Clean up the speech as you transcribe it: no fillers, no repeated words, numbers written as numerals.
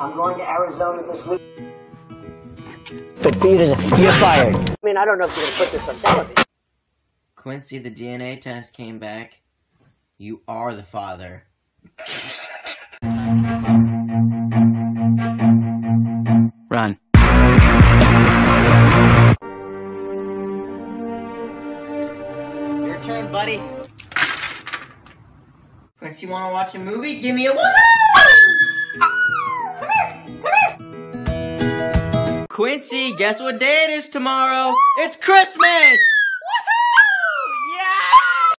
I'm going to Arizona this week. But you're fired. I mean, I don't know if you're going to put this on television. Quincy, the DNA test came back. You are the father. Run. Your turn, buddy. Quincy, wanna watch a movie? Give me a woo! Quincy, guess what day it is tomorrow? It's Christmas!